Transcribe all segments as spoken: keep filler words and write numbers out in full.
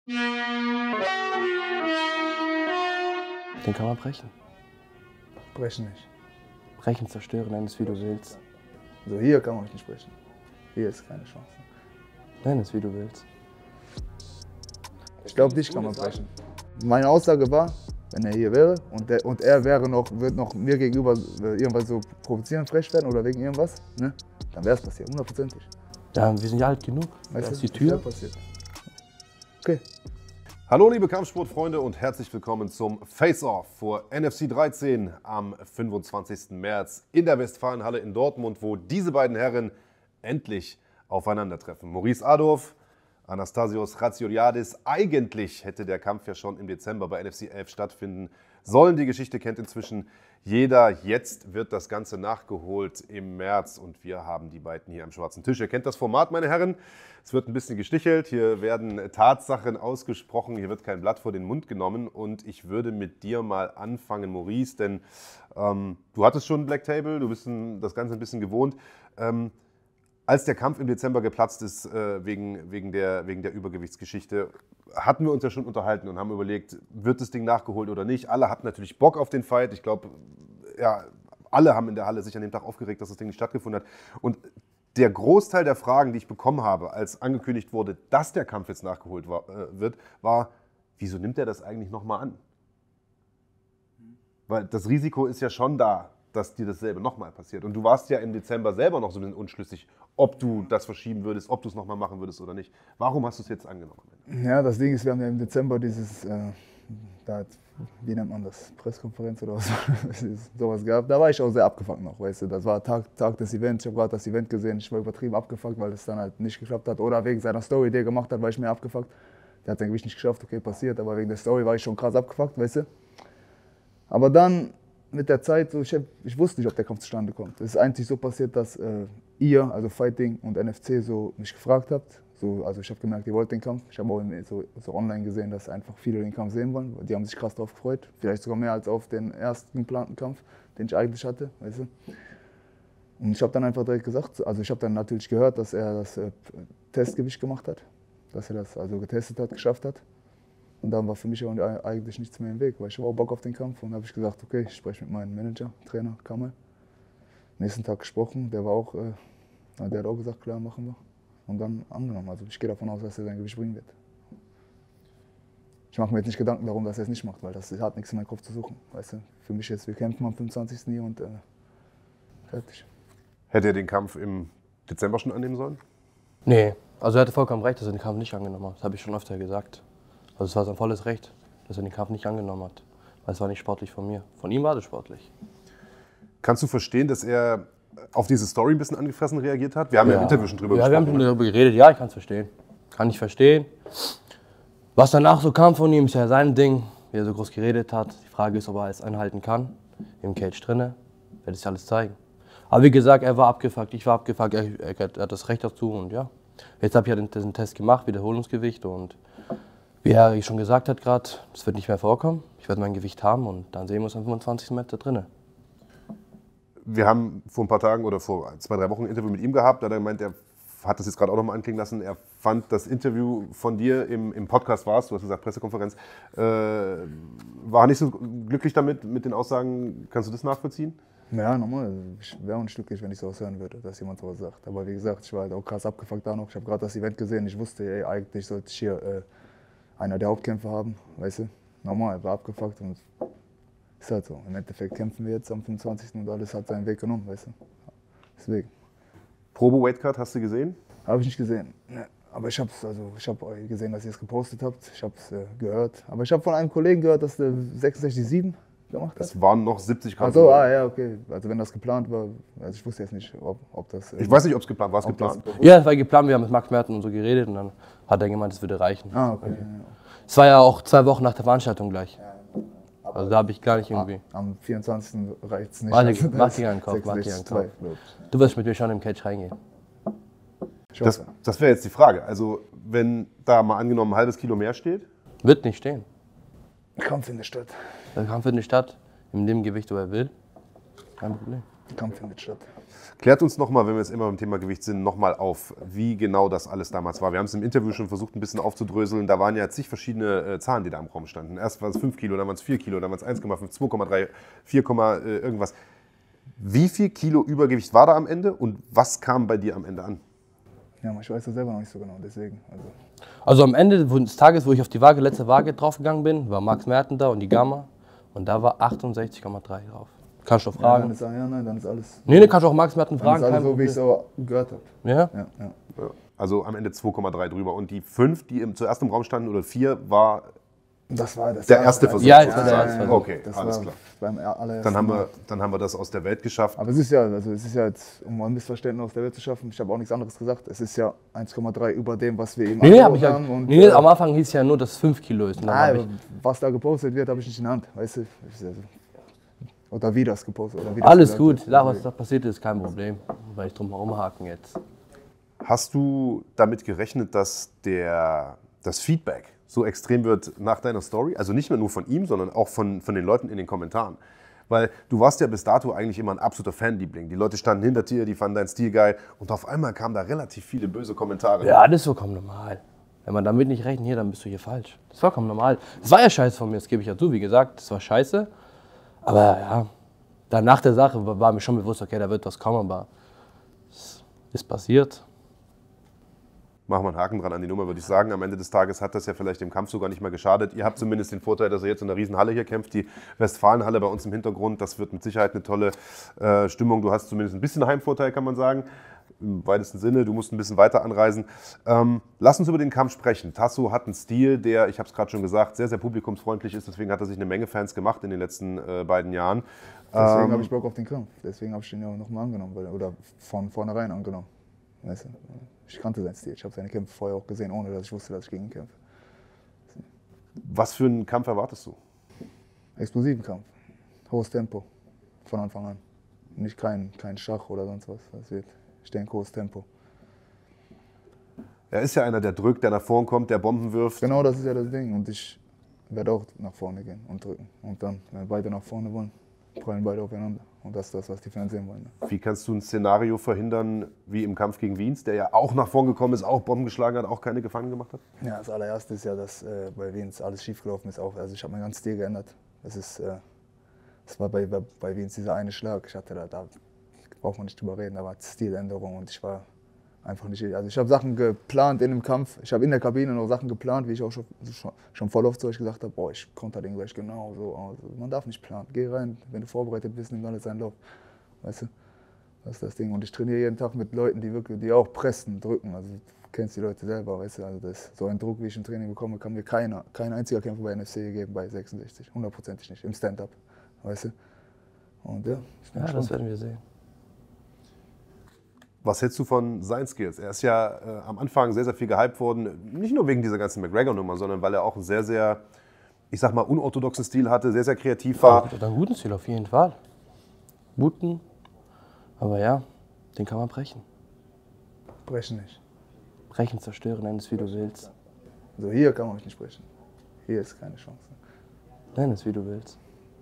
Den kann man brechen. Brechen nicht. Brechen, zerstören, nenn es wie du willst. Also hier kann man mich nicht brechen. Hier ist keine Chance. Nenn es wie du willst. Ich glaube, dich kann man brechen. Meine Aussage war, wenn er hier wäre und, der, und er wäre noch, wird noch mir gegenüber irgendwas so provozieren, frech werden oder wegen irgendwas, ne, dann wäre es passiert, hundertprozentig. Ja, wir sind ja alt genug. Weißt Da ist du, die Tür. das wär passiert. Okay. Hallo liebe Kampfsportfreunde und herzlich willkommen zum Face-Off vor N F C dreizehn am fünfundzwanzigsten März in der Westfalenhalle in Dortmund, wo diese beiden Herren endlich aufeinandertreffen. Maurice Adorf, Anastasios Chatziogliadis. Eigentlich hätte der Kampf ja schon im Dezember bei N F C elf stattfinden sollen. Die Geschichte kennt inzwischen jeder. Jetzt wird das Ganze nachgeholt im März und wir haben die beiden hier am schwarzen Tisch. Ihr kennt das Format, meine Herren. Es wird ein bisschen gestichelt, hier werden Tatsachen ausgesprochen, hier wird kein Blatt vor den Mund genommen und ich würde mit dir mal anfangen, Maurice, denn ähm, du hattest schon Black Table, du bist ein, das Ganze ein bisschen gewohnt. Ähm, als der Kampf im Dezember geplatzt ist äh, wegen, wegen, der, wegen der Übergewichtsgeschichte, hatten wir uns ja schon unterhalten und haben überlegt, wird das Ding nachgeholt oder nicht. Alle hatten natürlich Bock auf den Fight. Ich glaube, ja, alle haben in der Halle sich an dem Tag aufgeregt, dass das Ding nicht stattgefunden hat. Und der Großteil der Fragen, die ich bekommen habe, als angekündigt wurde, dass der Kampf jetzt nachgeholt war, äh, wird, war, wieso nimmt er das eigentlich nochmal an? Weil das Risiko ist ja schon da, dass dir dasselbe nochmal passiert. Und du warst ja im Dezember selber noch so ein bisschen unschlüssig, ob du das verschieben würdest, ob du es nochmal machen würdest oder nicht. Warum hast du es jetzt angenommen? Ja, das Ding ist, wir haben ja im Dezember dieses, äh, da, wie nennt man das, Pressekonferenz oder was, sowas gehabt. Da war ich auch sehr abgefuckt noch, weißt du. Das war Tag, Tag des Events, ich habe gerade das Event gesehen, ich war übertrieben abgefuckt, weil es dann halt nicht geklappt hat. Oder wegen seiner Story, die er gemacht hat, war ich mehr abgefuckt. Der hat sein Gewicht nicht geschafft, okay, passiert, aber wegen der Story war ich schon krass abgefuckt, weißt du. Aber dann mit der Zeit, so, ich, hab, ich wusste nicht, ob der Kampf zustande kommt. Es ist eigentlich so passiert, dass äh, ihr, also Fighting und N F C, so mich gefragt habt. So, also ich habe gemerkt, ihr wollt den Kampf. Ich habe auch so, so online gesehen, dass einfach viele den Kampf sehen wollen. Die haben sich krass darauf gefreut. Vielleicht sogar mehr als auf den ersten geplanten Kampf, den ich eigentlich hatte, weißt du. Und ich habe dann einfach direkt gesagt, also ich habe dann natürlich gehört, dass er das äh, Testgewicht gemacht hat. Dass er das also getestet hat, geschafft hat. Und dann war für mich auch eigentlich nichts mehr im Weg, weil ich habe auch Bock auf den Kampf. Und dann habe ich gesagt, okay, ich spreche mit meinem Manager, Trainer Kamal. Nächsten Tag gesprochen, der war auch, äh, der hat auch gesagt, klar, machen wir. Und dann angenommen. Also ich gehe davon aus, dass er sein Gewicht bringen wird. Ich mache mir jetzt nicht Gedanken darum, dass er es nicht macht, weil das hat nichts in meinem Kopf zu suchen. Weißt du? Für mich jetzt, wir kämpfen am fünfundzwanzigsten hier und äh, fertig. Hätte er den Kampf im Dezember schon annehmen sollen? Nee, also er hatte vollkommen recht, dass er den Kampf nicht angenommen hat. Das habe ich schon öfter gesagt. Also es war sein volles Recht, dass er den Kampf nicht angenommen hat. Weil es war nicht sportlich von mir. Von ihm war das sportlich. Kannst du verstehen, dass er auf diese Story ein bisschen angefressen reagiert hat? Wir haben ja, ja im Interview schon drüber ja, gesprochen. Ja, wir haben schon darüber geredet. Ja, ich kann es verstehen. Kann ich verstehen. Was danach so kam von ihm, ist ja sein Ding, wie er so groß geredet hat. Die Frage ist, ob er es einhalten kann. Im Cage drinne. Werde ich alles zeigen. Aber wie gesagt, er war abgefuckt, ich war abgefuckt. Er, er, er hat das Recht dazu und ja. Jetzt habe ich ja den, den Test gemacht, Wiederholungsgewicht und wie er schon gesagt hat gerade, es wird nicht mehr vorkommen. Ich werde mein Gewicht haben und dann sehen wir uns am fünfundzwanzigsten März da drinnen. Wir haben vor ein paar Tagen oder vor zwei, drei Wochen ein Interview mit ihm gehabt. Da hat er gemeint, er hat das jetzt gerade auch nochmal anklingen lassen. Er fand das Interview von dir im, im Podcast, warst du hast gesagt Pressekonferenz, äh, war nicht so glücklich damit, mit den Aussagen. Kannst du das nachvollziehen? Ja, normal. Ich wäre auch nicht glücklich, wenn ich sowas hören würde, dass jemand sowas sagt. Aber wie gesagt, ich war halt auch krass abgefuckt da noch. Ich habe gerade das Event gesehen. Ich wusste, ey, eigentlich sollte ich hier äh, einer der Hauptkämpfer haben, weißt du. Normal, war abgefuckt und ist halt so. Im Endeffekt kämpfen wir jetzt am fünfundzwanzigsten und alles hat seinen Weg genommen, weißt du. Deswegen. Probe Weightcut hast du gesehen? Habe ich nicht gesehen. Ne. Aber ich habe also, ich hab gesehen, dass ihr es gepostet habt. Ich habe es äh, gehört. Aber ich habe von einem Kollegen gehört, dass der sechsundsechzig Komma sieben gemacht hat. Das waren noch siebzig Gramm. Ach so, ah ja, okay. Also wenn das geplant war, also ich wusste jetzt nicht, ob, ob das... Äh, ich weiß nicht, ob es geplant war. War es geplant? Ja, es war geplant. Wir haben mit Max Merten und so geredet und dann hat er gemeint, es würde reichen. Ah, okay. okay. Es war ja auch zwei Wochen nach der Veranstaltung gleich. Also da habe ich gar nicht irgendwie... Ah, am vierundzwanzigsten reicht es nicht. Warte, mach dir einen Kopf, mach dir einen Kopf. Du wirst mit mir schon im Cage reingehen. Das, das wäre jetzt die Frage. Also wenn da mal angenommen ein halbes Kilo mehr steht? Wird nicht stehen. Kampf findet statt. Der Kampf findet statt, in dem Gewicht, wo er will. Kein Problem. Kampf findet statt. Klärt uns nochmal, wenn wir jetzt immer beim Thema Gewicht sind, nochmal auf, wie genau das alles damals war. Wir haben es im Interview schon versucht, ein bisschen aufzudröseln. Da waren ja zig verschiedene äh, Zahlen, die da im Raum standen. Erst waren es fünf Kilo, dann waren es vier Kilo, dann waren es eins Komma fünf, zwei Komma drei, vier, äh, irgendwas. Wie viel Kilo Übergewicht war da am Ende und was kam bei dir am Ende an? Ja, ich weiß das selber noch nicht so genau, deswegen. Also. Also am Ende des Tages, wo ich auf die Waage, letzte Waage draufgegangen bin, war Max Merten da und die Gamma. Und da war achtundsechzig Komma drei drauf. Kannst du Ja, fragen? dann ist, ja, nein, dann ist alles. Nee, nee, kannst du auch Max Merten Dann fragen. ist alles kein so, wie ich es Problem. auch gehört habe. Ja? Ja, ja. Ja. Also am Ende zwei Komma drei drüber. Und die fünf, die im, zuerst im Raum standen, oder vier, war Das war das der war- erste Versuch. Ja, das war der erste Versuch. Okay, das alles war klar. Beim allerersten Dann haben, Mal. wir, dann haben wir das aus der Welt geschafft. Aber es ist ja, also es ist ja jetzt, um ein Missverständnis aus der Welt zu schaffen, ich habe auch nichts anderes gesagt, es ist ja eins Komma drei über dem, was wir eben Nee, nee, hab ich ja, haben. Und, nee, nee, äh, am Anfang hieß ja nur, dass es fünf Kilo ist. Und dann ah, hab ich, was da gepostet wird, habe ich nicht in der Hand, weißt du. Ich- also, Oder wie das gepostet oder wie das alles gesagt gut, wird. sag, was da passiert ist, kein Problem. Weil ich drum herum haken jetzt. Hast du damit gerechnet, dass der, das Feedback so extrem wird nach deiner Story? Also nicht mehr nur von ihm, sondern auch von, von den Leuten in den Kommentaren. Weil du warst ja bis dato eigentlich immer ein absoluter Fanliebling. Die Leute standen hinter dir, die fanden deinen Stil geil. Und auf einmal kamen da relativ viele böse Kommentare. Ja, das ist vollkommen normal. Wenn man damit nicht rechnet, hier, dann bist du hier falsch. Das ist vollkommen normal. Das war ja scheiße von mir, das gebe ich ja zu. Wie gesagt, das war scheiße. Aber ja, dann nach der Sache war war mir schon bewusst, okay, da wird was kommen, aber es ist passiert. Machen wir einen Haken dran an die Nummer, würde ich sagen. Am Ende des Tages hat das ja vielleicht dem Kampf sogar nicht mal geschadet. Ihr habt zumindest den Vorteil, dass ihr jetzt in einer Riesenhalle hier kämpft. Die Westfalenhalle bei uns im Hintergrund, das wird mit Sicherheit eine tolle äh, Stimmung. Du hast zumindest ein bisschen Heimvorteil, kann man sagen. Im weitesten Sinne, du musst ein bisschen weiter anreisen. Ähm, lass uns über den Kampf sprechen. Tasso hat einen Stil, der, ich habe es gerade schon gesagt, sehr, sehr publikumsfreundlich ist. Deswegen hat er sich eine Menge Fans gemacht in den letzten äh, beiden Jahren. Deswegen Ähm, habe ich Bock auf den Kampf. Deswegen habe ich den ja nochmal angenommen. Weil, oder von vornherein angenommen. Weißt du? Ich kannte seinen Stil. Ich habe seine Kämpfe vorher auch gesehen, ohne dass ich wusste, dass ich gegen ihn kämpfe. Was für einen Kampf erwartest du? Explosiven Kampf. Hohes Tempo. Von Anfang an. Nicht kein, kein Schach oder sonst was. Das wird, ich denke, hohes Tempo. Er ist ja einer, der drückt, der nach vorn kommt, der Bomben wirft. Genau das ist ja das Ding. Und ich werde auch nach vorne gehen und drücken. Und dann, wenn beide nach vorne wollen, prallen beide aufeinander. Und das ist das, was die Fans sehen wollen. Wie kannst du ein Szenario verhindern, wie im Kampf gegen Wiens, der ja auch nach vorn gekommen ist, auch Bomben geschlagen hat, auch keine Gefangenen gemacht hat? Ja, das allererste ist ja, dass äh, bei Wiens alles schiefgelaufen ist. Auch. Also ich habe meinen ganzen Stil geändert. Das ist, äh, das war bei, bei, bei Wiens dieser eine Schlag. Ich hatte da, da braucht man nicht drüber reden, da war Stiländerung und ich war einfach nicht. Also ich habe Sachen geplant in dem Kampf. Ich habe in der Kabine noch Sachen geplant, wie ich auch schon, schon, schon voll oft zu euch gesagt habe, boah, ich konnte den gleich genau so aus. Man darf nicht planen. Geh rein, wenn du vorbereitet bist, nimm alles seinen Lauf. Weißt du? Das ist das Ding. Und ich trainiere jeden Tag mit Leuten, die wirklich, die auch pressen, drücken. Also du kennst die Leute selber, weißt du? Also das, so einen Druck, wie ich im Training bekomme, kann mir keiner, kein einziger Kämpfer bei N F C geben, bei sechsundsechzig. Hundertprozentig nicht. Im Stand-up. Weißt du? Und ja, ich bin Ja, das gespannt. werden wir sehen. Was hältst du von seinen Skills? Er ist ja äh, am Anfang sehr, sehr viel gehypt worden. Nicht nur wegen dieser ganzen McGregor-Nummer, sondern weil er auch einen sehr, sehr, ich sag mal, unorthodoxen Stil hatte, sehr, sehr kreativ war. Hat einen guten Stil auf jeden Fall. Guten. Aber ja, den kann man brechen. Brechen nicht. Brechen, zerstören, nenn es wie du willst. Also hier kann man mich nicht brechen. Hier ist keine Chance. Nenn es wie du willst.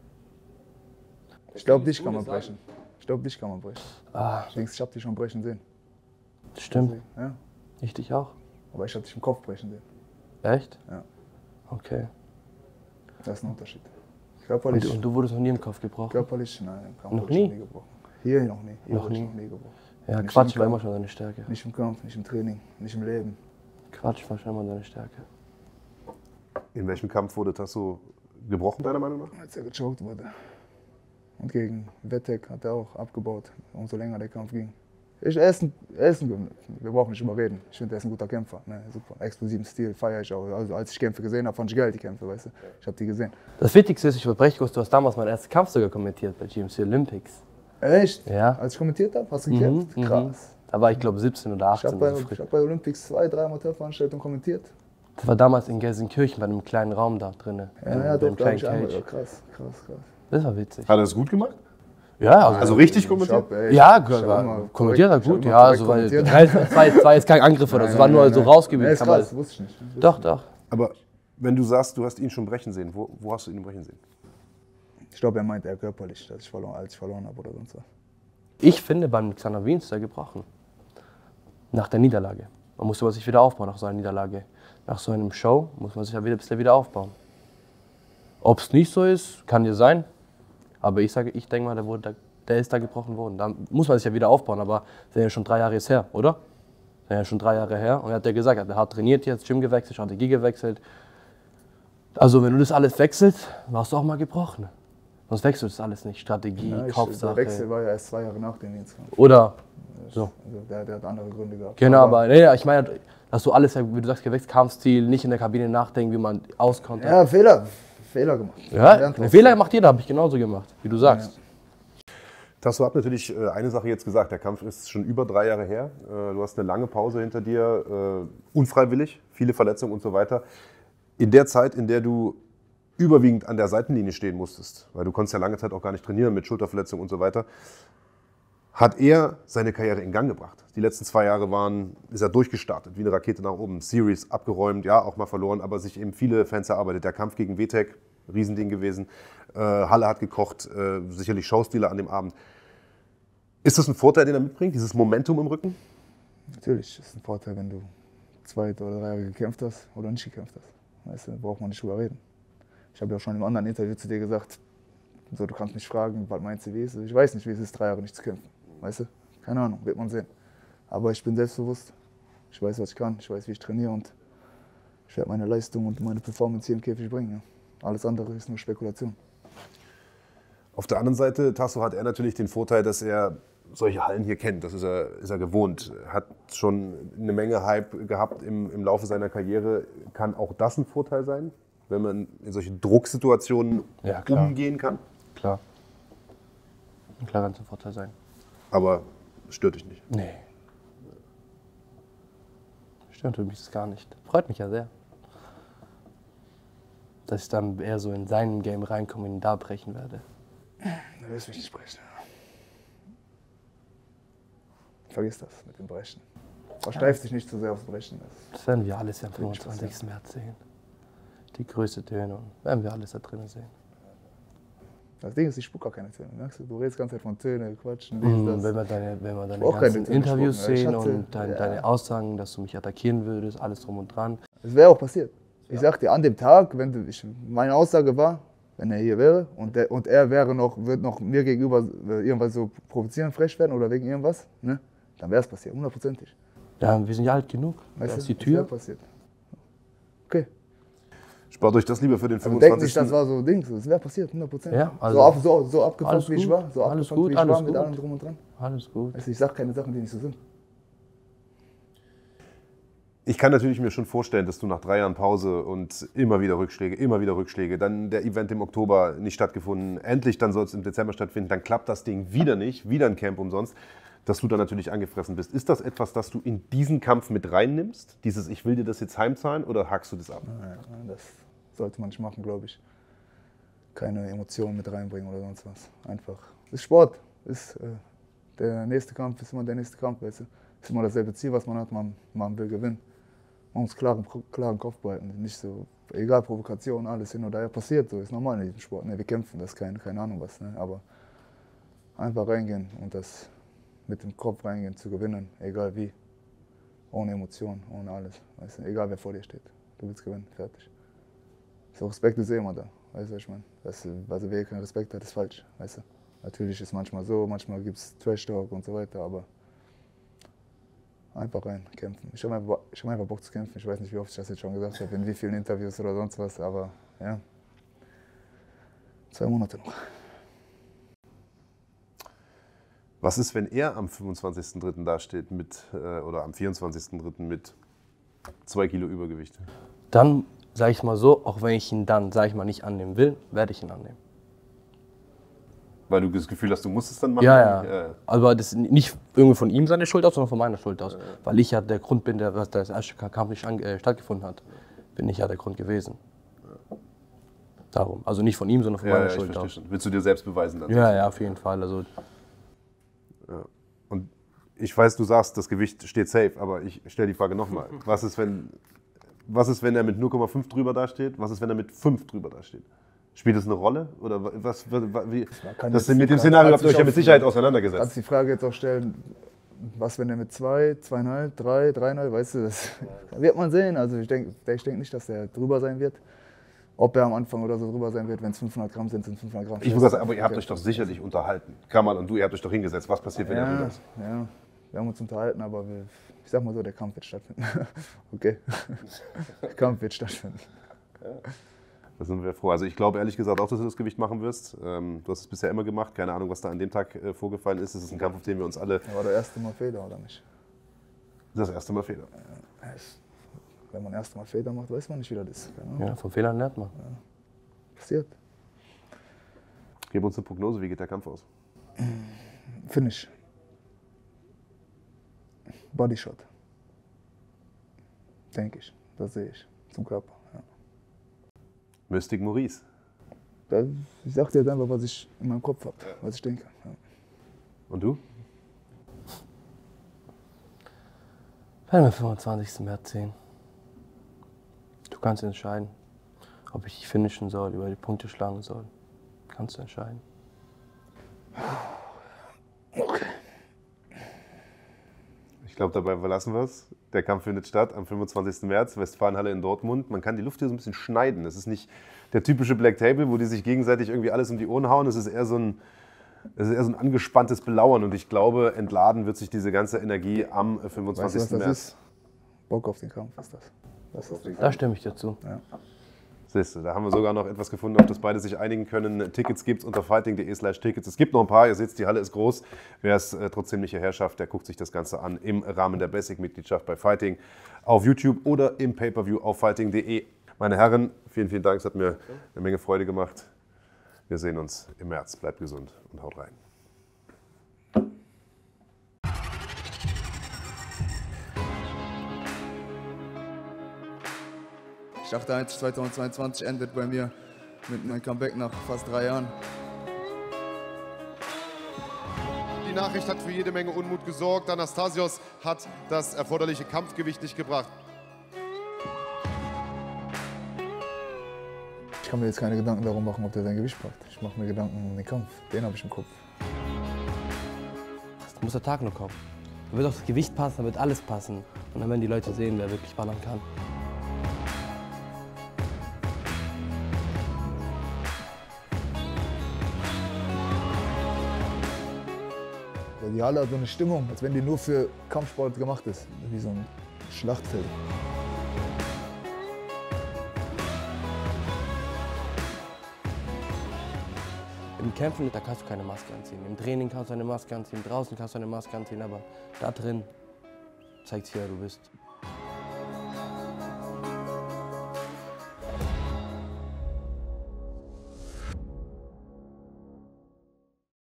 Ich glaube, dich kann man brechen. Ich glaube, dich kann man brechen. Ah, Ich denke, ich habe dich schon brechen sehen. stimmt. Ja. Ich dich auch. Aber ich habe dich im Kopf brechen sehen. Echt? Ja. Okay. Das ist ein Unterschied. Und, Körperlich, und du wurdest noch nie im Kopf gebrochen? körperlich, nein, im Kampf Noch wurde ich nie? noch nie gebrochen. Hier noch nie. Hier Noch wurde ich nie? noch nie gebrochen. Ja, Nicht Quatsch im war immer Kampf. schon deine Stärke. Nicht im Kampf, nicht im Training, nicht im Leben. Quatsch war schon immer deine Stärke. In welchem Kampf wurde Tasso gebrochen, deiner Meinung nach? Als er gechoked wurde. Und gegen Wettek hat er auch abgebaut, umso länger der Kampf ging. Ich, er ist ein, er ist ein, wir brauchen nicht überreden. Ich finde, er ist ein guter Kämpfer. Ne? Super, explosiven Stil, feiere ich auch. Also als ich Kämpfe gesehen habe, fand ich geil, die Kämpfe, weißt du. Ich habe die gesehen. Das Wichtigste ist, ich verbreche kurz, du hast damals meinen ersten Kampf sogar kommentiert bei G M C Olympics. Echt? Ja. Als ich kommentiert habe, hast du gekämpft? Mhm, Krass. Da war ich glaube siebzehn oder Ich achtzehn. habe bei, oder so. ich hab bei Olympics zwei, drei Amateurveranstaltungen kommentiert. Das war damals in Gelsenkirchen bei einem kleinen Raum da drinnen. Ja, ja, bei doch, einem da hab kleinen ich einmal. Ja, Cage. krass, krass, krass. Das war witzig. Hat er es gut gemacht? Ja, also, Also richtig Ich kommentiert? hab, ey, ja, ich hab immer kommentiert er korrekt- ich hab gut. immer Ja, korrekt also, weil, kommentiert. das war, jetzt, das war jetzt kein Angriff oder so, es war nur so Nee, rausgebildet. ist kann man- krass, wusste ich nicht. Wusste Doch, ich doch. Aber wenn du sagst, du hast ihn schon brechen sehen, wo, wo hast du ihn brechen sehen? nicht. Ich glaube, er meint eher körperlich, dass ich verloren, als ich verloren habe oder sonst was. Ich finde, beim Xander Wien ist er gebrochen. Nach der Niederlage. Man muss aber sich wieder aufbauen nach so einer Niederlage. Nach so einem Show muss man sich ja wieder ein bisschen wieder aufbauen. Ob es nicht so ist, kann ja sein. Aber ich sage, ich denke mal, der, wurde, der ist da gebrochen worden. Da muss man sich ja wieder aufbauen. Aber das ist ja schon drei Jahre ist her, oder? Das ist ja schon drei Jahre her. Und er hat ja gesagt, er hat hart trainiert jetzt, Gym gewechselt, Strategie gewechselt. Also wenn du das alles wechselst, warst du auch mal gebrochen. Sonst wechselst du das alles nicht. Strategie, Ja, ich, Kopfsache. der Wechsel war ja erst zwei Jahre nach dem Dienstkampf. Oder so. Also der, der hat andere Gründe gehabt. Genau, aber, aber nee, ich meine, dass du alles, wie du sagst, gewechselt, Kampfstil, nicht in der Kabine nachdenken, wie man auskommt. Ja, Fehler. Fehler gemacht. Ja, einen Fehler macht jeder, habe ich genauso gemacht, wie du sagst. Ja. Tasso hat natürlich eine Sache jetzt gesagt, der Kampf ist schon über drei Jahre her. Du hast eine lange Pause hinter dir, unfreiwillig, viele Verletzungen und so weiter. In der Zeit, in der du überwiegend an der Seitenlinie stehen musstest, weil du konntest ja lange Zeit auch gar nicht trainieren mit Schulterverletzungen und so weiter, hat er seine Karriere in Gang gebracht. Die letzten zwei Jahre waren, ist er durchgestartet, wie eine Rakete nach oben. Series abgeräumt, ja, auch mal verloren, aber sich eben viele Fans erarbeitet. Der Kampf gegen Vitek, Riesending gewesen. Äh, Halle hat gekocht, äh, sicherlich Showstealer an dem Abend. Ist das ein Vorteil, den er mitbringt, dieses Momentum im Rücken? Natürlich ist es ein Vorteil, wenn du zwei oder drei Jahre gekämpft hast oder nicht gekämpft hast. Weißt du, da braucht man nicht drüber reden. Ich habe ja auch schon im anderen Interview zu dir gesagt, so, du kannst mich fragen, was meinst du, wie ist es? Ich weiß nicht, wie es ist, drei Jahre nicht zu kämpfen. Weißt du? Keine Ahnung, wird man sehen. Aber ich bin selbstbewusst. Ich weiß, was ich kann. Ich weiß, wie ich trainiere. Und ich werde meine Leistung und meine Performance hier im Käfig bringen. Ja. Alles andere ist nur Spekulation. Auf der anderen Seite, Tasso, hat er natürlich den Vorteil, dass er solche Hallen hier kennt. Das ist er, ist er gewohnt. Hat schon eine Menge Hype gehabt im, im Laufe seiner Karriere. Kann auch das ein Vorteil sein, wenn man in solche Drucksituationen Ja, klar. umgehen kann? Klar. Klar kann es ein Vorteil sein. Aber stört dich nicht? Nee. Stört mich das gar nicht. Freut mich ja sehr. Dass ich dann eher so in seinem Game reinkomme und ihn da brechen werde. Du wirst mich nicht brechen. Vergiss das mit dem Brechen. Versteif dich nicht zu sehr aufs Brechen. Das werden wir alles am fünfundzwanzigsten März sehen. Die größte Tönung werden wir alles da drinnen sehen. Das Ding ist, ich spuck gar keine Töne. Merkst du? Du redest die ganze Zeit von Töne, Quatschen, Mhm, dies, das. wenn wir deine, wenn wir deine Auch keine ganzen Töne Interviews spucken, ja. Ich sehen hatte- und dein, ja. deine Aussagen, dass du mich attackieren würdest, alles drum und dran. Es wäre auch passiert. Ich sag dir, an dem Tag, wenn du, ich, meine Aussage war, wenn er hier wäre und, der, und er wäre noch, wird noch mir gegenüber äh, irgendwas so provozieren, frech werden oder wegen irgendwas, ne? Dann wäre es passiert, hundertprozentig. Ja, wir sind ja alt genug. Da Weißt ist du? die Es wäre Tür. passiert. Okay. Spart euch das lieber für den Also denk nicht, fünfundzwanzigsten das war so Dings, es wäre passiert, hundertprozentig. Ja, also- so, ab, so, so abgefuckt, Alles wie ich gut, war, so alles abgefuckt, gut, wie ich alles war, mit gut. allem drum und dran. Alles gut. Weißt du, ich sag keine Sachen, die nicht so sind. Ich kann natürlich mir schon vorstellen, dass du nach drei Jahren Pause und immer wieder Rückschläge, immer wieder Rückschläge, dann der Event im Oktober nicht stattgefunden, endlich dann soll es im Dezember stattfinden, dann klappt das Ding wieder nicht, wieder ein Camp umsonst, dass du dann natürlich angefressen bist. Ist das etwas, das du in diesen Kampf mit reinnimmst? Dieses, ich will dir das jetzt heimzahlen, oder hackst du das ab? Ja, das sollte man nicht machen, glaube ich. Keine Emotionen mit reinbringen oder sonst was. Einfach. Es ist Sport. Ist, äh, der nächste Kampf ist immer der nächste Kampf. Weißt du? Ist immer dasselbe Ziel, was man hat. Man, man will gewinnen. Man muss klaren, klaren Kopf behalten. Nicht so, egal, Provokation, alles hin oder her passiert. So ist normal in diesem Sport. Ne, wir kämpfen, das ist keine, keine Ahnung was. Ne? Aber einfach reingehen und das mit dem Kopf reingehen, zu gewinnen, egal wie. Ohne Emotionen, ohne alles. Weißt du? Egal wer vor dir steht. Du willst gewinnen, fertig. So, Respekt ist eh immer da. Weißt du, was ich meine? Weißt du, also wer keinen Respekt hat, ist falsch. Weißt du? Natürlich ist es manchmal so, manchmal gibt es Trash-Talk und so weiter, aber einfach rein, kämpfen. Ich habe einfach, ich hab einfach Bock zu kämpfen. Ich weiß nicht, wie oft ich das jetzt schon gesagt habe, in wie vielen Interviews oder sonst was, aber ja. Zwei Monate noch. Was ist, wenn er am fünfundzwanzigsten dritten dasteht mit, äh, oder am vierundzwanzigsten dritten mit zwei Kilo Übergewicht? Dann, sage ich mal so, auch wenn ich ihn dann, sage ich mal, nicht annehmen will, werde ich ihn annehmen. Weil du das Gefühl hast, du musst es dann machen? Ja, ja. ja. Aber das ist nicht irgendwie von ihm seine Schuld aus, sondern von meiner Schuld aus. Weil ich ja der Grund bin, der, dass das erste Kampf nicht an, äh, stattgefunden hat. Bin ich ja der Grund gewesen. Darum. Also nicht von ihm, sondern von Ja, meiner ja, ich Schuld verstehe aus. schon. Willst du dir selbst beweisen dann? Ja, ja, auf jeden Fall. Also, Und ich weiß, du sagst, das Gewicht steht safe, aber ich stelle die Frage nochmal. Was ist, wenn, was ist, wenn er mit null Komma fünf drüber dasteht? Was ist, wenn er mit fünf drüber dasteht? Spielt das eine Rolle? Oder was, wie, kann das jetzt- mit dem kann- Szenario kann habt ihr euch sich ja auf- mit Sicherheit Kannst auseinandergesetzt. die Frage jetzt auch stellen, was wenn er mit zwei, zweieinhalb, drei, dreieinhalb, weißt du, das wird man sehen. Also ich denke ich denk nicht, dass der drüber sein wird. Ob er am Anfang oder so drüber sein wird, wenn es fünfhundert Gramm sind, sind es fünfhundert Gramm. Ich muss sagen, aber ihr habt euch doch sicherlich unterhalten. Kamal und du, ihr habt euch doch hingesetzt. Was passiert, wenn er Ja, drüber ist? ja, wir haben uns unterhalten, aber wir, ich sag mal so, der Kampf wird stattfinden. Okay, der Kampf wird stattfinden. Da sind wir froh. Also ich glaube ehrlich gesagt auch, dass du das Gewicht machen wirst. Ähm, du hast es bisher immer gemacht. Keine Ahnung, was da an dem Tag äh, vorgefallen ist. Es ist ein Kampf, auf den wir uns alle... Das war der erste Mal Fehler, oder nicht? Das erste Mal Fehler. Ja, es- Wenn man erst Mal Fehler macht, weiß man nicht, wie das ist. Keine Ahnung. Ja, von Fehlern lernt man. Passiert. Gib uns eine Prognose, wie geht der Kampf aus? Finish. Bodyshot. Denke ich. Das sehe ich. Zum Körper. Ja. Mystic Maurice. Das, ich sag dir jetzt einfach, was ich in meinem Kopf habe, was ich denke. Ja. Und du? Werden wir fünfundzwanzigsten März sehen. Du kannst entscheiden, ob ich dich finishen soll, über die Punkte schlagen soll. Kannst du entscheiden. Ich glaube, dabei verlassen wir es. Der Kampf findet statt am fünfundzwanzigsten März, Westfalenhalle in Dortmund. Man kann die Luft hier so ein bisschen schneiden. Es ist nicht der typische Black Table, wo die sich gegenseitig irgendwie alles um die Ohren hauen. Es ist eher so ein, es ist eher so ein angespanntes Belauern. Und ich glaube, entladen wird sich diese ganze Energie am Weißt du, was fünfundzwanzigsten das März. ist? Bock auf den Kampf ist das. Das ist Da stimme ich dir zu. ja. Siehst du, da haben wir sogar noch etwas gefunden, auf das beide sich einigen können. Tickets gibt es unter fighting punkt de slash tickets. Es gibt noch ein paar, ihr seht, die Halle ist groß. Wer es äh, trotzdem nicht hierher schafft, der guckt sich das Ganze an im Rahmen der Basic-Mitgliedschaft bei Fighting auf YouTube oder im Pay-Per-View auf fighting punkt de. Meine Herren, vielen, vielen Dank, es hat mir eine Menge Freude gemacht. Wir sehen uns im März. Bleibt gesund und haut rein. Ich dachte eigentlich, zweitausendzweiundzwanzig endet bei mir mit meinem Comeback nach fast drei Jahren. Die Nachricht hat für jede Menge Unmut gesorgt. Anastasios hat das erforderliche Kampfgewicht nicht gebracht. Ich kann mir jetzt keine Gedanken darum machen, ob der sein Gewicht packt. Ich mache mir Gedanken um den Kampf. Den habe ich im Kopf. Da muss der Tag nur kommen. Da wird auch das Gewicht passen, da wird alles passen. Und dann werden die Leute sehen, wer wirklich ballern kann. Ja, die Halle hat so eine Stimmung, als wenn die nur für Kampfsport gemacht ist. Wie so ein Schlachtfeld. Im Kämpfen, da kannst du keine Maske anziehen. Im Training kannst du eine Maske anziehen, draußen kannst du eine Maske anziehen, aber da drin zeigt sich, wer du bist.